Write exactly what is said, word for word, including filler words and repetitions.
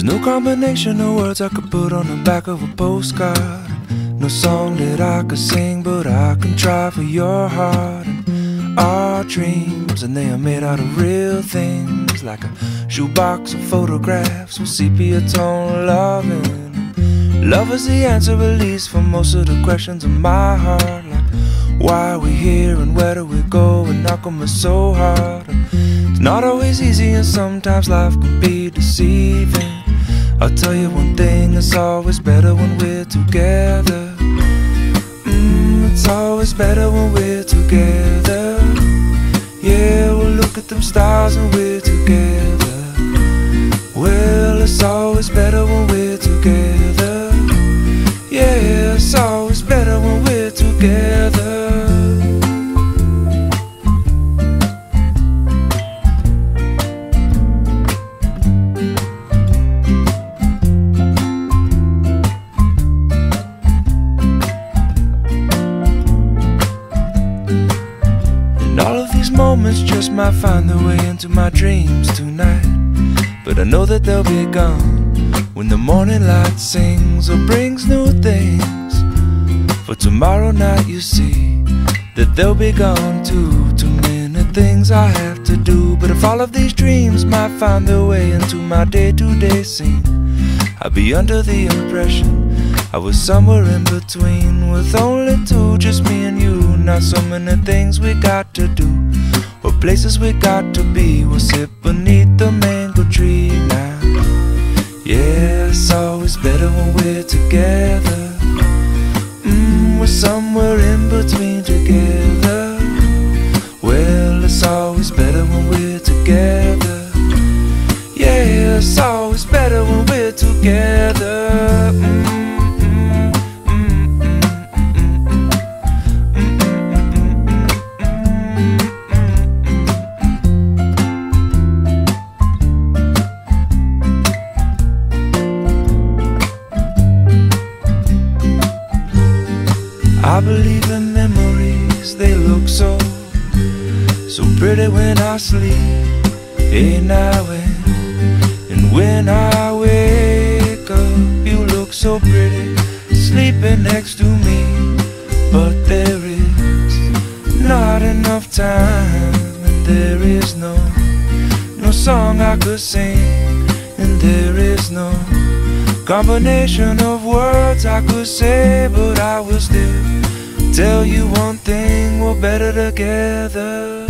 There's no combination of words I could put on the back of a postcard. No song that I could sing, but I can try for your heart. And our dreams, and they are made out of real things, like a shoebox of photographs with sepia tone loving. Love is the answer, at least, for most of the questions in my heart, like why are we here and where do we go, and how come it's so hard. It's not always easy, and sometimes life can be deceiving. I'll tell you one thing, it's always better when we're together. Mm, it's always better when we're together. Yeah, we'll look at them stars and we're together. Well, it's always better when we're together. Yeah, it's always better when we're together. All of these moments just might find their way into my dreams tonight, but I know that they'll be gone when the morning light sings or brings new things. For tomorrow night you see that they'll be gone too. Too many things I have to do, but if all of these dreams might find their way into my day-to-day scene, I'd be under the impression I was somewhere in between, with only two, just me and you. Not so many things we got to do, or places we got to be. We'll sit beneath the mango tree now. Yeah, it's always better when we're together. Mm, we're somewhere in between together. Well, it's always better when we're together. Yeah, it's always better when we're together. Mm. I believe in memories, they look so, so pretty when I sleep. Hey now and, and when I wake up, you look so pretty, sleeping next to me. But there is not enough time, and there is no, no song I could sing, and there is no combination of words I could say, but I will still tell you one thing, we're better together.